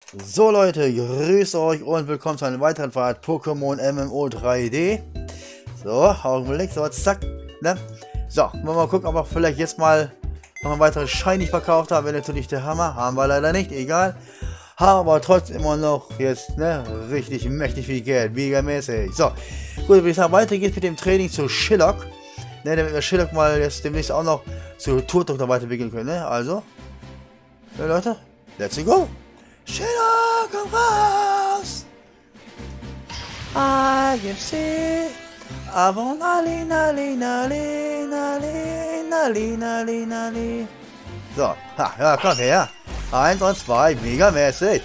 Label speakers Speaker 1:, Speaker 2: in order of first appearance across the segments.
Speaker 1: So Leute, grüße euch und willkommen zu einer weiteren Fahrt Pokémon MMO 3D. So, Augenblick, so, zack, ne? So, wollen wir mal gucken, ob wir vielleicht jetzt mal noch ein weiteres Shiny verkauft haben. Wäre natürlich der Hammer, haben wir leider nicht, egal. Haben aber trotzdem immer noch jetzt, ne, richtig mächtig viel Geld, megamäßig. So, gut, würde ich sagen, weiter geht's mit dem Training zu Shillock. Ne, damit wir Shillock mal jetzt demnächst auch noch zu Turtok weiterentwickeln können, ne? Also, ja Leute, let's go! Shillock, komm raus! I can see, I want Ali. So, ha, ja, komm her. 1 und 2, megamäßig.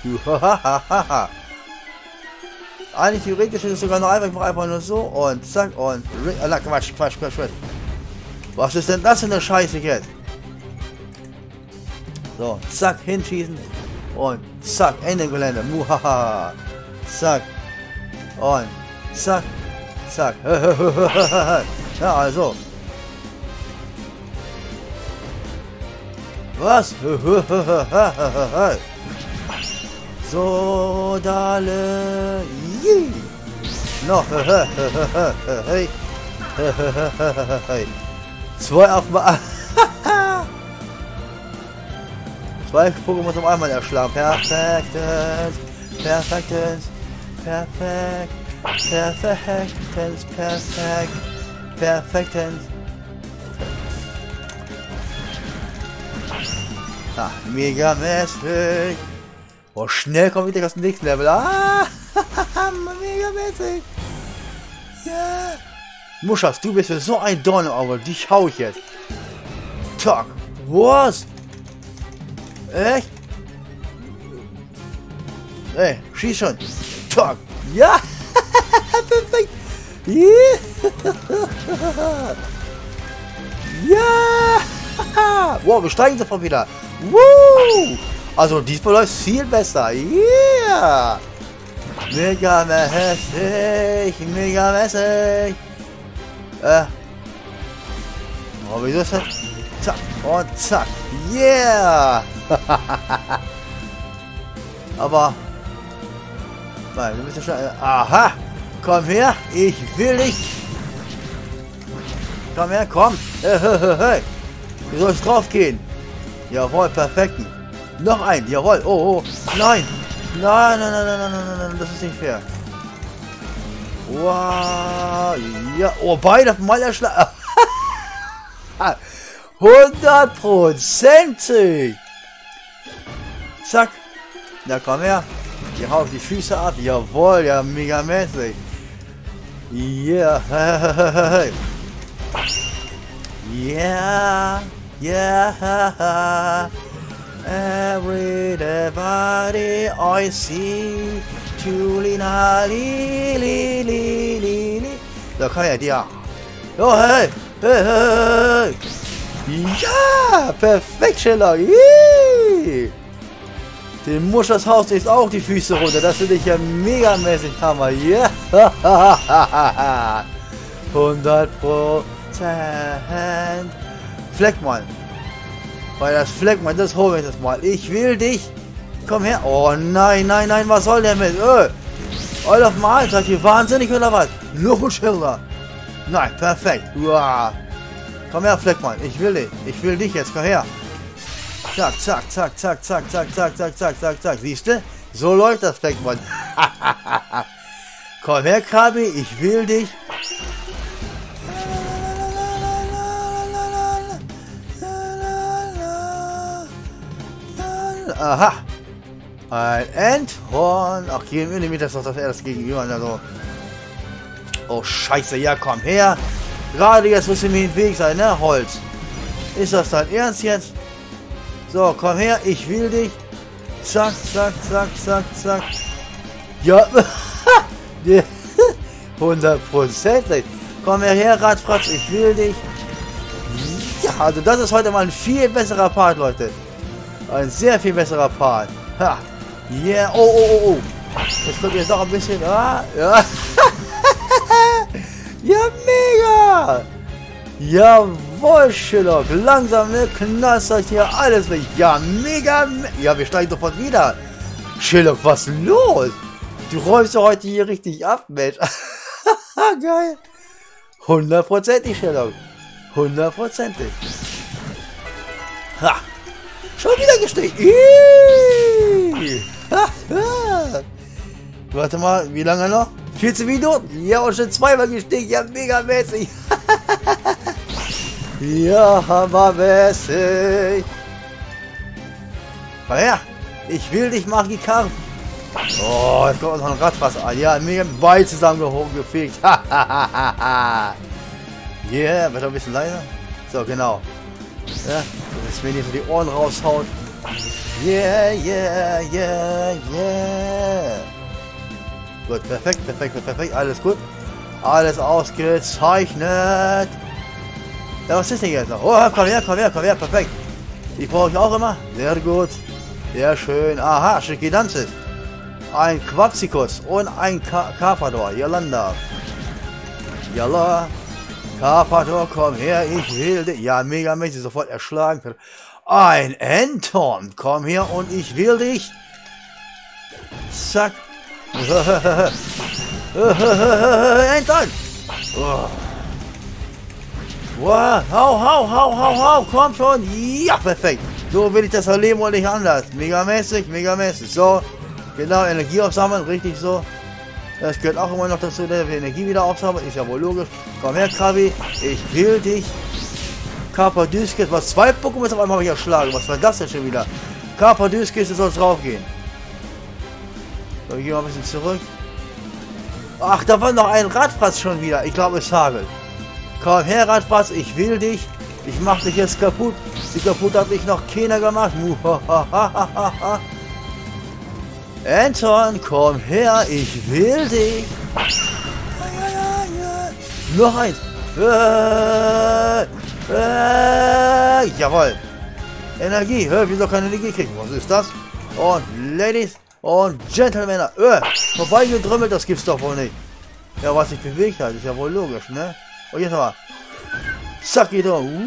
Speaker 1: Eigentlich theoretisch ist es sogar noch einfach, ich mache einfach nur so und zack und... Quatsch. Was ist denn das für eine Scheiße jetzt? So, zack, hinschießen. Und zack, Ende im Gelände. Muhaha. Zack. Und zack. Zack. Ja, also. Was? So, Dalle. Noch. Hey. Zwei auf mal. Zwei Pokémon muss einmal erschlagen. Perfekt. Ah, mega mäßig. Oh, schnell kommt wieder das nächste Level. Ah, mega mäßig. Ja. Yeah. Muschas, du bist ja so ein Dorn im Auge. Dich hau ich jetzt. Talk. Was? Echt? Ey, schieß schon. Talk. Ja. Perfekt. Yeah. Ja. Wow, wir steigen sofort wieder. Woo. Also diesmal läuft es viel besser. Yeah. Mega mäßig. Oh, wieso ist das? Zack und zack. Yeah. Aber nein, du bist ja schon. Aha! Komm her! Ich will dich! Komm her, komm! Hey. Du sollst drauf gehen! Jawohl, perfekt! Noch ein! Jawohl! Oh! Nein! Nein! Das ist nicht fair! Wow! Ja! Oh, beide auf einmal erschlagen! 100%! Zack! Na komm her! Ich hau die Füße ab! Jawohl! Ja, mega mäßig! Yeah! Yeah! Everybody I see! Julina! Li! So, komm her, dir! Oh, hey! Ja! Perfekt, Shillock! Den Muschers Haus ist auch die Füße runter. Das finde ich ja megamäßig Hammer. Ja! 100%. Fleckmann. Weil das Fleckmann, das hole ich das mal. Ich will dich. Komm her. Oh nein. Was soll der mit? All auf mal. Seid ihr wahnsinnig oder was? Noch ein Schilder. Nein, perfekt. Uah. Komm her, Fleckmann. Ich will dich. Ich will dich jetzt. Komm her. Zack. Siehst du? So läuft das Fleckmann. Komm her, Krabi. Ich will dich. Aha. Ein Endhorn. Ach, hier im Millimeter ist doch das erst gegenüber. Also. Oh, scheiße. Ja, komm her. Gerade jetzt muss ich mir im Weg sein, ne? Holz. Ist das dein Ernst jetzt? So, komm her. Ich will dich. Zack. Ja. 100%. Komm her, Radfratz. Ich will dich. Ja, also das ist heute mal ein viel besserer Part, Leute. Ein sehr viel besserer Part. Ha. Yeah. Oh. Jetzt kommt jetzt noch ein bisschen. Ah, ja. Ja, mega. Jawohl, Shillock. Langsam, ne? Knallt euch hier alles weg. Ja, mega. Ja, wir steigen sofort wieder. Sherlock, was ist los? Du räumst ja heute hier richtig ab, Mensch. Geil. 100%ig, Sherlock. 100%ig. Ha. Schon wieder gestiegen. Warte mal, wie lange noch? 14 Minuten? Ja, und schon zweimal gestiegen. Ja, mega mäßig. Ja, hammermäßig. Komm her. Ich will dich, Magikarp. Oh, jetzt kommt noch ein Radfass an. Ja, mega weit zusammengefegt. Yeah, wird ein bisschen leiser. So, genau. Ja, dass mir nicht so die Ohren raushaut. Yeah, yeah, yeah, yeah. Gut, perfekt, perfekt, perfekt. Alles gut. Alles ausgezeichnet. Ja, was ist denn jetzt noch? Oh, komm her, komm her, komm her. Perfekt. Die brauche ich auch immer. Sehr gut. Sehr schön. Aha, Schickidanzis. Ein Quapsikus und ein Carpador. Yolanda. Yalla. Carpador, komm her, ich will dich. Ja, mega mäßig, sofort erschlagen. Ein Anton, komm her und ich will dich. Zack. Anton. Oh. Wow, hau, komm schon. Ja, perfekt. So will ich das erleben und nicht anders. Mega mäßig, mega mäßig. So, genau, Energie aufsammeln, richtig so. Das gehört auch immer noch dazu, dass wir Energie wieder aufsammeln. Ist ja wohl logisch. Komm her, Krabi. Ich will dich. Carpadüskis. Was, 2 Pokémon auf einmal erschlagen. Was war das denn schon wieder? Carpadüskis, du sollst draufgehen. So, ich gehe mal ein bisschen zurück. Ach, da war noch ein Radfratz schon wieder. Ich glaube, es hagelt. Komm her, Radfratz. Ich will dich. Ich mach dich jetzt kaputt. Die kaputt hat mich noch keiner gemacht. Anton, komm her, ich will dich. Noch eins. Jawohl. Energie. Wieso keine Energie kriegen? Was ist das? Und Ladies und Gentlemen. Vorbeigedrümmelt, das gibt's doch wohl nicht. Ja, was sich bewegt hat, ist ja wohl logisch, ne? Und jetzt nochmal. Zack, geht um.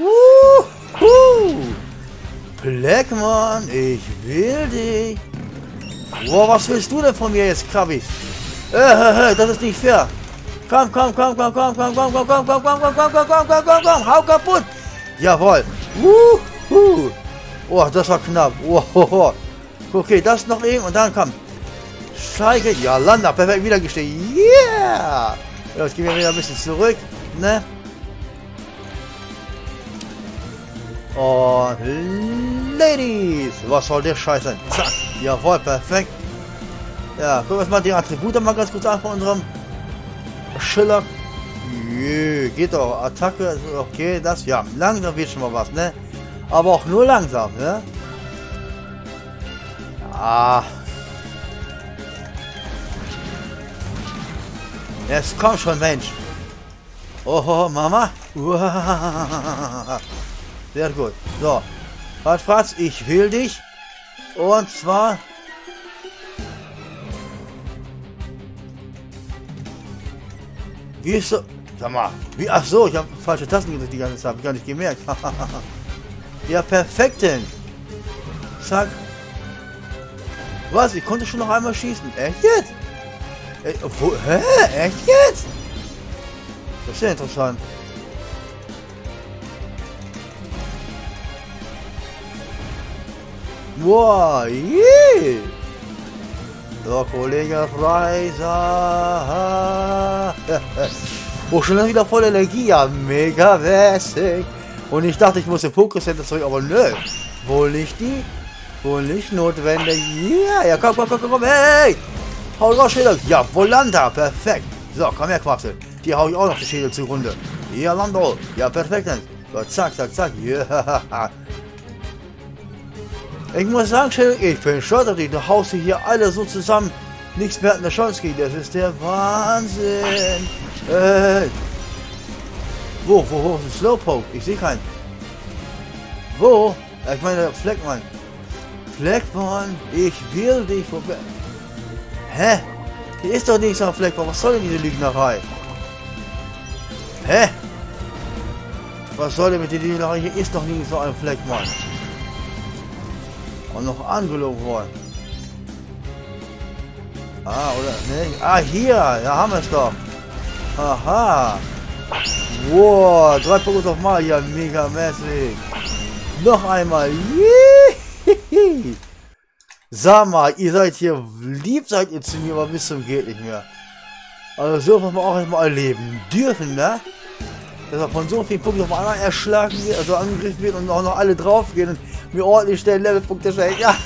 Speaker 1: Blackmon, ich will dich. Wow, was willst du denn von mir jetzt, Krabi? Das ist nicht fair. Komm, hau kaputt. Jawohl. Oh, das war knapp. Okay, das noch eben und dann komm. Scheige, ja, Landa, perfekt wieder gestiegen. Yeah. Jetzt gehen wir wieder ein bisschen zurück, ne? Und Ladies, was soll der Scheiß sein? Zack, jawohl, perfekt. Ja, gucken wir uns mal die Attribute mal ganz kurz an von unserem Schiller. Geht doch, Attacke, okay, das, ja, langsam wird schon mal was, ne? Aber auch nur langsam, ne? Ja. Jetzt komm schon, Mensch. Oh, Mama. Sehr gut. So. Radfratz, ich will dich. Und zwar... Wie ist so... Sag mal. Wie... Ach so, ich habe falsche Tasten gedrückt die ganze Zeit. Hab ich gar nicht gemerkt. Ja, perfekt denn. Zack. Was? Ich konnte schon noch einmal schießen. Echt jetzt? Hä? Echt jetzt? Das ist ja interessant. Wow, yeah. So, Kollege Freiser. Oh, schon wieder voll Energie. Ja, mega wässig. Und ich dachte, ich muss den Pokécenter zurück, aber nö. Wohl nicht die. Wohl nicht notwendig. Yeah. Ja, komm, hey. Hau raus, Schädel. Ja, Volanta. Perfekt. So, komm her, Quapsel. Die hau ich auch noch die Schädel zugrunde. Ja, Lando. Ja, perfekt. So, zack. Ja. Ich muss sagen, Schädel, ich bin stolz auf dich. Du haust sie hier alle so zusammen. Nichts mehr hat eine Chance gegen. Das ist der Wahnsinn. Wo ist ein Slowpoke? Ich sehe keinen. Wo? Ich meine, Fleckmann. Fleckmann, ich will dich vorbei. Hä? Hier ist doch nichts am Fleckmann. Was soll denn diese Lügnerei? Hä? Was soll denn mit der Lügnerei? Hier ist doch nichts so ein Fleckmann. Und noch angelogen worden. Ah, oder? Ne? Ah, hier. Da haben wir es doch. Aha. Wow, 3 Pokémon auf mal. Ja, mega mäßig. Noch einmal. Jehihi. Sag mal, ihr seid hier lieb, seid ihr zu mir, aber bis zum geht nicht mehr. Also so muss man auch erstmal erleben dürfen, ne? Dass er von so vielen Punkten auf einmal erschlagen wird, also angegriffen wird und auch noch alle drauf gehen und mir ordentlich schnell Levelpunkte schenken. Ja.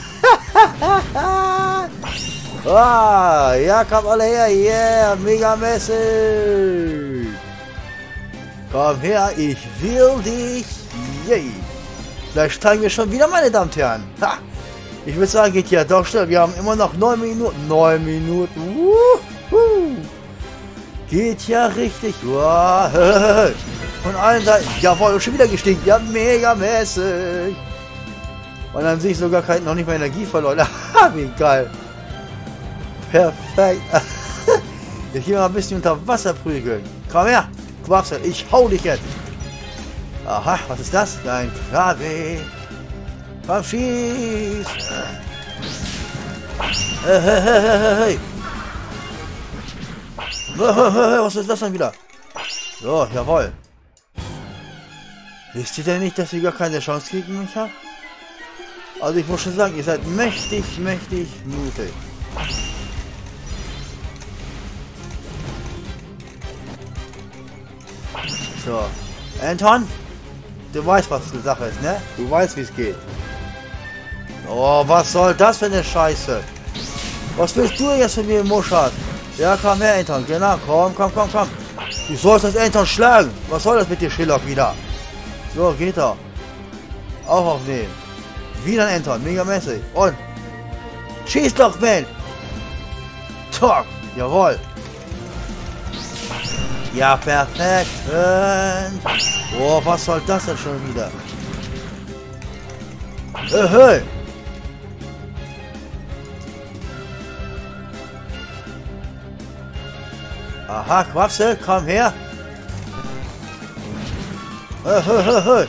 Speaker 1: Ah, ja, kommt alle her, yeah, mega mäßig. Komm her, ich will dich. Yay. Vielleicht steigen wir schon wieder, meine Damen und Herren. Ha. Ich würde sagen, geht ja doch schnell. Wir haben immer noch 9 Minuten. 9 Minuten. Wuhu. Geht ja richtig. Wow. Von allen Seiten. Jawohl, schon wieder gestiegen. Ja, mega mäßig. Und an sich sogar noch nicht mehr Energie verloren. Wie geil. Perfekt. Ich gehe mal ein bisschen unter Wasser prügeln. Komm her. Quaxel, ich hau dich jetzt. Aha, was ist das? Dein Krabbe. Komm, schieß. Hey. Was ist das denn wieder? So, jawohl. Wisst ihr denn nicht, dass ihr gar keine Chance gegen mich habt? Also ich muss schon sagen, ihr seid mächtig, mächtig mutig. So, Anton, du weißt, was die Sache ist, ne? Du weißt, wie es geht. Oh, was soll das für eine Scheiße? Was willst du jetzt von mir, Muschat? Ja, komm her, Anton, genau, komm. Du sollst das Anton schlagen. Was soll das mit dir, Schillock, wieder? So, geht er. Auch aufnehmen. Wieder ein Anton, mega mäßig. Und schieß doch, man! Talk, jawohl. Ja, perfekt. Oh, was soll das denn schon wieder? Hey. Aha, Quapsel, komm her. Hey.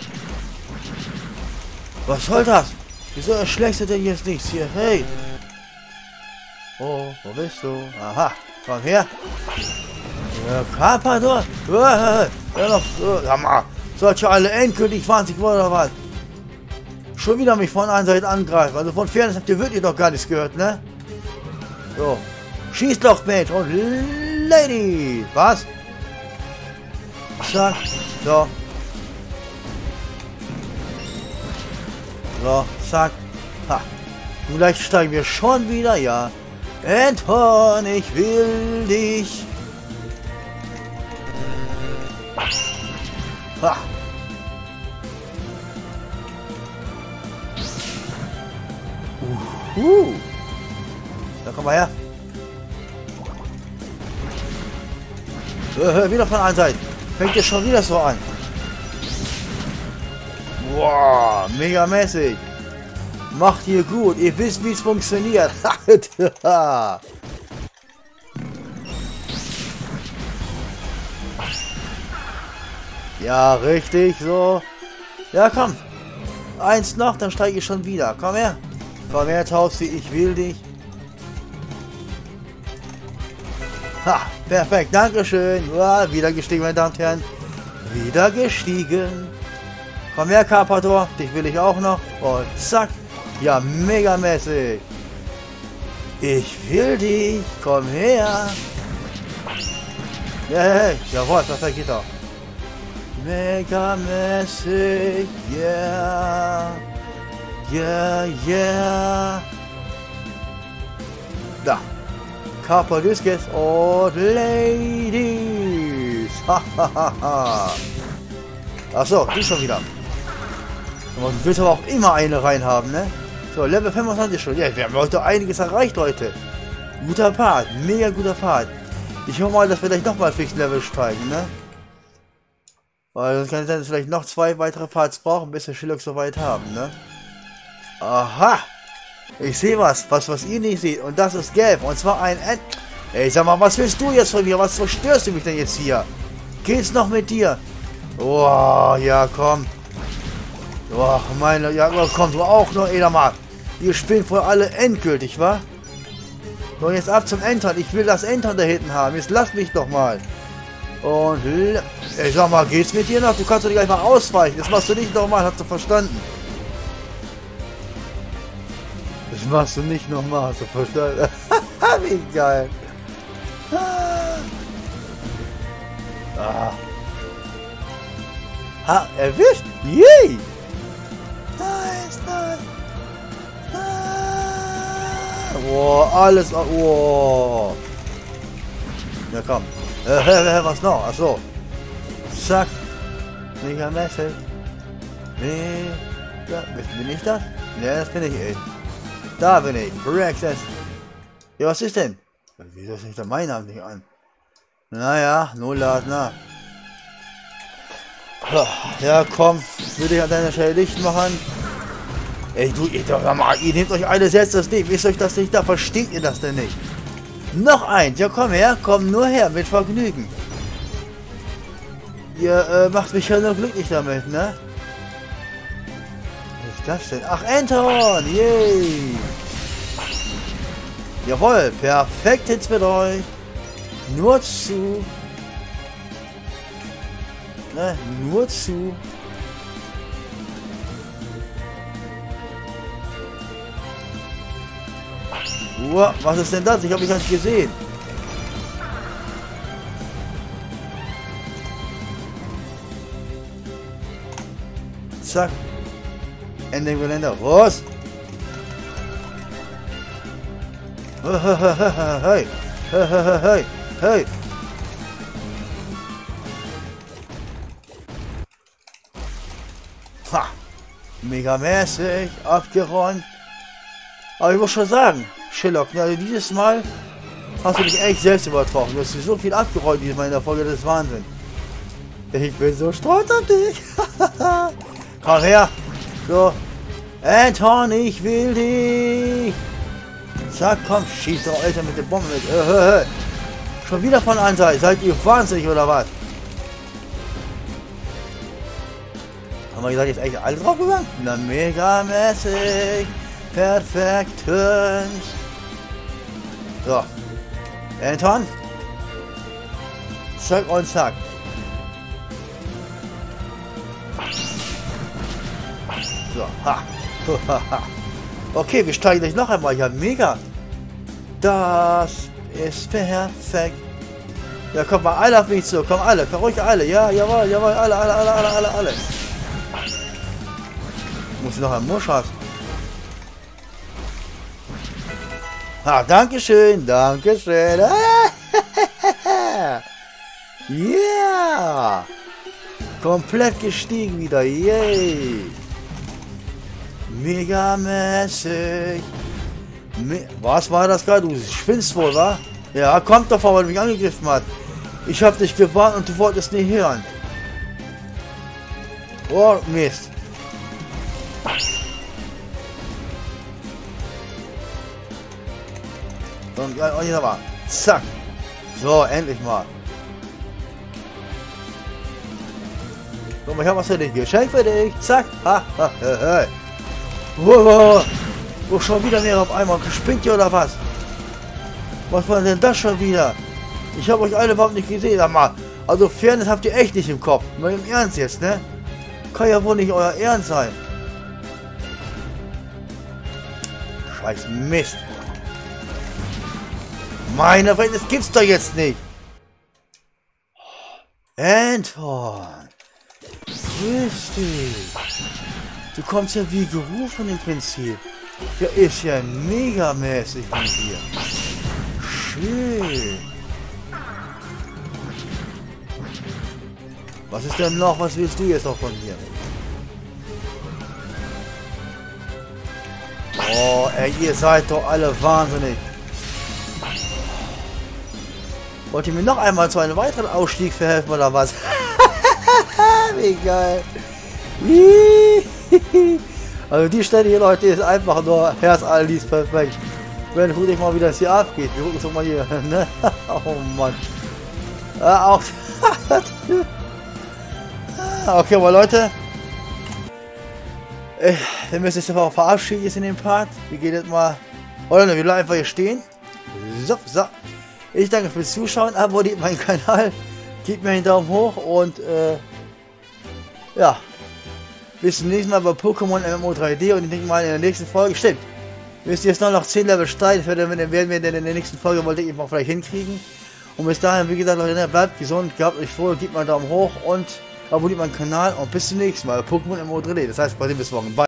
Speaker 1: Was soll das? Wieso erschlägst du denn jetzt nichts hier? Hey. Oh, wo bist du? Aha, komm her. Carpador? Ja, mal. Solche alle endgültig 20 oder was? Schon wieder mich von einer Seite angreifen. Also von Fairness habt ihr wirklich doch gar nichts gehört, ne? So. Schieß doch, Mensch. Und Lady. Was? Zack. So. So, zack. Ha. Vielleicht steigen wir schon wieder, ja. Anton, ich will dich. Ha. Da komm mal her. Wieder von einer Seite. Fängt ihr schon wieder so an. Wow, mega mäßig. Macht ihr gut. Ihr wisst, wie es funktioniert. Ja, richtig, so. Ja, komm. Eins noch, dann steige ich schon wieder. Komm her. Komm her, Tausi, ich will dich. Ha, perfekt, dankeschön. Ja, wieder gestiegen, meine Damen und Herren. Wieder gestiegen. Komm her, Carpador, dich will ich auch noch. Und zack. Ja, mega mäßig. Ich will dich. Komm her. Yeah, jawohl, perfekt, geht doch. Mega mäßig. Yeah. Yeah. Da. Carpadüskes und Ladies. Achso, die schon wieder. Du willst aber auch immer eine reinhaben, ne? So, Level 25 schon. Ja, wir haben heute einiges erreicht, Leute. Guter Part, mega guter Part. Ich hoffe mal, dass wir gleich nochmal fix Level steigen, ne? Weil sonst kann es sein, dass wir vielleicht noch 2 weitere Parts brauchen, bis wir Schillock so weit haben, ne? Aha! Ich sehe was ihr nicht seht. Und das ist gelb. Und zwar ein Ed. Ey, sag mal, was willst du jetzt von mir? Was verstörst du mich denn jetzt hier? Geht's noch mit dir? Oh, ja, komm. Oh, meine, ja, komm, du auch noch, ey, mal. Ihr spielt wohl alle endgültig, wa? So, jetzt ab zum Entern. Ich will das Entern da hinten haben. Jetzt lass mich doch mal. Und ich sag mal, geht's mit dir noch? Du kannst doch nicht einfach ausweichen. Das machst du nicht nochmal, hast du verstanden? Das machst du nicht nochmal, hast du verstanden? Wie geil. Ah. Ha, erwischt. Yay. Nice, nice. Boah, alles. Oh. Ja, komm. Was noch? Achso. Zack. Mega Message. Mega. Bin ich das? Ja, das bin ich, ey. Da bin ich. Access. Ja, was ist denn? Wieso ist nicht der mein Name nicht an? Naja, Nullladner. Ja, komm. Würde ich an deiner Stelle Licht machen. Ey, du, ihr nehmt euch alle selbst das Leben. Ist euch das nicht da? Versteht ihr das denn nicht? Noch eins. Ja, komm her. Komm nur her. Mit Vergnügen. Ihr macht mich ja nur glücklich damit, ne? Was ist das denn? Ach, Anton. Yay. Jawohl. Perfekt jetzt mit euch. Nur zu. Ne? Nur zu. Was ist denn das? Ich habe mich gar nicht gesehen. Zack. Ende Geländer. Was? Hey. Hey. Hey. Ha. Megamäßig abgeräumt. Aber ich muss schon sagen, Sherlock, also dieses Mal hast du dich echt selbst übertroffen. Du hast so viel abgeräumt diesmal in der Folge, das ist Wahnsinn. Ich bin so stolz auf dich. Komm her. So. Anton, ich will dich. Zack, komm, schieß doch, Alter, mit der Bombe mit. Schon wieder von Ansei. Seid ihr wahnsinnig oder was? Haben wir gesagt, jetzt echt alles drauf gegangen? Na, mega mäßig. Perfektens. So. Anton. Zack und zack. So. Ha. Okay, wir steigen gleich noch einmal. Ja, mega. Das ist perfekt. Ja, kommt mal alle auf mich zu. Komm alle. Komm ruhig alle. Ja, jawohl, jawohl. Alle. Muss noch ein Muschas. Ah, dankeschön. Yeah. Komplett gestiegen wieder. Yay. Megamäßig. Was war das gerade? Du spinnst wohl, wa? Ja, kommt davon, weil du mich angegriffen hat. Ich hab dich gewarnt und du wolltest nicht hören. Oh, Mist. Und jetzt aber. Zack. So, endlich mal. Guck mal, ich hab was für dich. Geschenk für dich. Zack. Ha, ha, ha, ha. Wow. Oh, schon wieder mehr auf einmal. Gespinnt ihr oder was? Was war denn das schon wieder? Ich habe euch alle überhaupt nicht gesehen. Aber also Fairness habt ihr echt nicht im Kopf. Mal im Ernst jetzt, ne? Kann ja wohl nicht euer Ernst sein. Scheiß Mist. Meine Fresse, das gibt's doch jetzt nicht. Anton. Grüß dich. Du kommst ja wie gerufen im Prinzip. Ja, ist ja megamäßig mit dir. Schön. Was ist denn noch? Was willst du jetzt noch von mir? Oh, ey, ihr seid doch alle wahnsinnig. Wollt ihr mir noch einmal zu einem weiteren Ausstieg verhelfen oder was? Wie geil. Also die Stelle hier, Leute, ist einfach nur Herzallerlies perfekt. Wenn guck ich mal, wie das hier abgeht. Wir gucken uns doch mal hier. Ne? Oh Mann. Auch. Okay, aber Leute. Wir müssen jetzt einfach verabschieden jetzt in dem Part. Wir gehen jetzt mal. Oder ne, wir bleiben einfach hier stehen. So. Ich danke fürs Zuschauen, abonniert meinen Kanal, gebt mir einen Daumen hoch und ja, bis zum nächsten Mal bei Pokémon MMO 3D und ich denke mal in der nächsten Folge, stimmt, müsst ihr jetzt noch 10 Level Streit, werden wir dann in der nächsten Folge wollte ich mal vielleicht hinkriegen. Und bis dahin, wie gesagt, Leute, bleibt gesund, gehabt euch wohl, gebt mal einen Daumen hoch und abonniert meinen Kanal und bis zum nächsten Mal bei Pokémon MMO 3D, das heißt, bei dem bis morgen. Bye.